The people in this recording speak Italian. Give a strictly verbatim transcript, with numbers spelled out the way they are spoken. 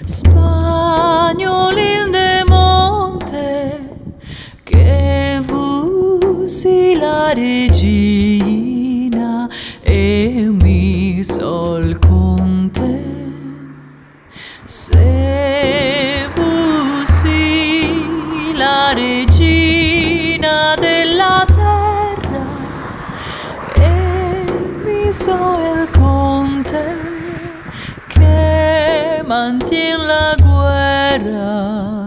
Spagnolin de monte, che vusi la regina e mi sol conte. Se vusi la regina della terra e mi so il conte che mantiene la guerra.